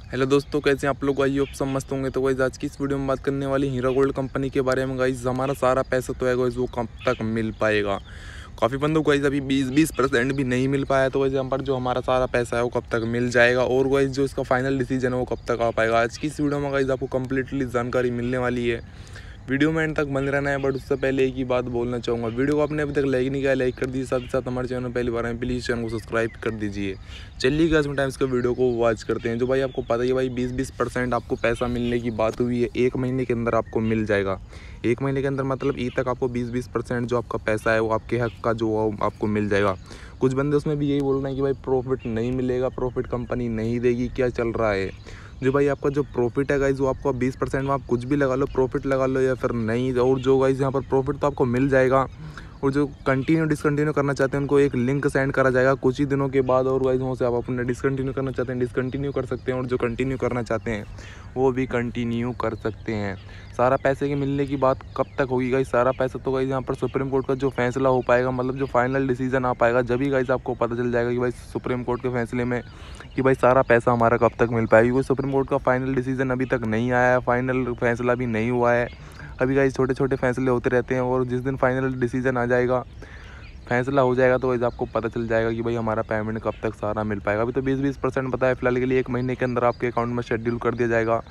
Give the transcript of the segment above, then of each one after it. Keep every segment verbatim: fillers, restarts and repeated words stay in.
Hello दोस्तों, कैसे हैं आप लोग। आइए आप सब मस्त होंगे। तो गाइस आज की इस वीडियो में बात करने वाली हीरा गोल्ड कंपनी के बारे में। गाइस हमारा सारा पैसा तो है गाइस वो कब तक मिल पाएगा। काफ़ी बंदों को गाइस अभी बीस बीस परसेंट भी नहीं मिल पाया। तो गाइस यहाँ पर जो हमारा सारा पैसा है वो कब तक मिल जाएगा और गाइस जो इसका फाइनल डिसीजन है वो कब तक आ पाएगा। आज की इस वीडियो में गाइस आपको कंप्लीटली जानकारी मिलने वाली है। वीडियो में एंड तक बंद रहना है। बट उससे पहले एक ही बात बोलना चाहूँगा, वीडियो को आपने अभी तक लाइक नहीं किया, लाइक कर दीजिए। साथ ही साथ हमारे चैनल पहली बार आए प्लीज़ चैनल को सब्सक्राइब कर दीजिए। चलिए गाइस में टाइम इसका वीडियो को वॉच करते हैं। जो भाई आपको पता ही है भाई बीस बीस परसेंट आपको पैसा मिलने की बात हुई है, एक महीने के अंदर आपको मिल जाएगा। एक महीने के अंदर मतलब ई तक आपको बीस बीस परसेंट जो आपका पैसा है वो आपके हक का जो आपको मिल जाएगा। कुछ बंदे उसमें भी यही बोल रहे हैं कि भाई प्रॉफिट नहीं मिलेगा, प्रॉफिट कंपनी नहीं देगी, क्या चल रहा है। जो भाई आपका जो प्रॉफिट है गाइज वो आपको बीस परसेंट में आप कुछ भी लगा लो, प्रॉफिट लगा लो या फिर नहीं। और जो गाइज यहाँ पर प्रॉफिट तो आपको मिल जाएगा और जो कंटिन्यू डिसकंटिन्यू करना चाहते हैं उनको एक लिंक सेंड करा जाएगा कुछ ही दिनों के बाद। और गाइज वहाँ से आप अपने डिसकंटिन्यू करना चाहते हैं डिसकंटिन्यू कर सकते हैं और जो कंटिन्यू करना चाहते हैं वो भी कंटिन्यू कर सकते हैं। सारा पैसे के मिलने की बात कब तक होगी गाइज। सारा पैसा तो गाइज यहाँ पर सुप्रीम कोर्ट का जो फैसला हो पाएगा, मतलब जो फाइनल डिसीजन आ पाएगा, जब ही गाइज आपको पता चल जाएगा कि भाई सुप्रीम कोर्ट के फैसले में कि भाई सारा पैसा हमारा कब तक मिल पाएगा। क्योंकि सुप्रीम कोर्ट का फाइनल डिसीजन अभी तक नहीं आया है, फाइनल फैसला भी नहीं हुआ है। अभी गाइज छोटे छोटे फैसले होते रहते हैं और जिस दिन फाइनल डिसीजन आ जाएगा, फैसला हो जाएगा, तो गाइज आपको पता चल जाएगा कि भाई हमारा पेमेंट कब तक सारा मिल पाएगा। अभी तो बीस बीस परसेंट बताया फिलहाल के लिए, एक महीने के अंदर आपके अकाउंट में शेड्यूल कर दिया जाएगा।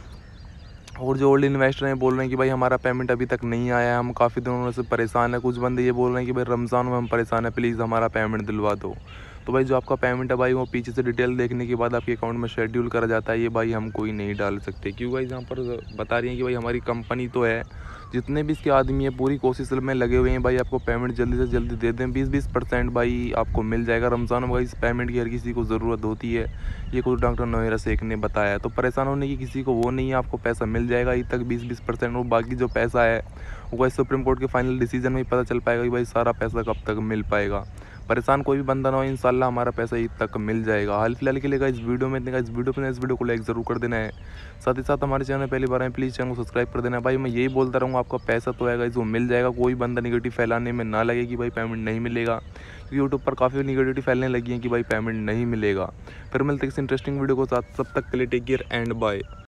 और जो ओल्ड इन्वेस्टर हैं बोल रहे हैं कि भाई हमारा पेमेंट अभी तक नहीं आया है, हम काफ़ी दिनों से परेशान है। कुछ बंदे ये बोल रहे हैं कि भाई रमज़ान में हम परेशान है, प्लीज़ हमारा पेमेंट दिलवा दो। तो भाई जो आपका पेमेंट है भाई वो पीछे से डिटेल देखने के बाद आपके अकाउंट में शेड्यूल करा जाता है। ये भाई हम कोई नहीं डाल सकते, क्यों भाई यहाँ पर बता रही हैं कि भाई हमारी कंपनी तो है, जितने भी इसके आदमी है पूरी कोशिश में लगे हुए हैं भाई आपको पेमेंट जल्दी से जल्दी दे दें। बीस बीस परसेंट भाई आपको मिल जाएगा। रमज़ान में भाई इस पेमेंट की हर किसी को ज़रूरत होती है, ये खुद डॉक्टर नोहेरा शेख ने बताया। तो परेशान होने की किसी को वो नहीं है, आपको पैसा मिल जाएगा ई तक बीस बीस परसेंट। और बाकी जो पैसा है वो भाई सुप्रीम कोर्ट के फाइनल डिसीजन में ही पता चल पाएगा कि भाई सारा पैसा कब तक मिल पाएगा। परेशान कोई भी बंदा ना हो, इंशाल्लाह हमारा पैसा ईद तक मिल जाएगा। हाल फिलहाल के लिए इस वीडियो में इतने का, इस वीडियो पर इस वीडियो को लाइक ज़रूर कर देना है। साथ ही साथ हमारे चैनल पहली बार आए प्लीज़ चैनल को सब्सक्राइब कर देना है। भाई मैं यही बोलता रहूँगा, आपका पैसा तो आएगा, इसको मिल जाएगा। कोई बंदा निगेटिव फैलाने में ना लगे कि भाई पेमेंट नहीं मिलेगा, क्योंकि यूट्यूब पर काफ़ी निगेटिविटी फैलने लगी है कि भाई पेमेंट नहीं मिलेगा। फिर मिलते किसी इंटरेस्टिंग वीडियो को साथ, तब तक के लिए टेक केयर एंड बाय।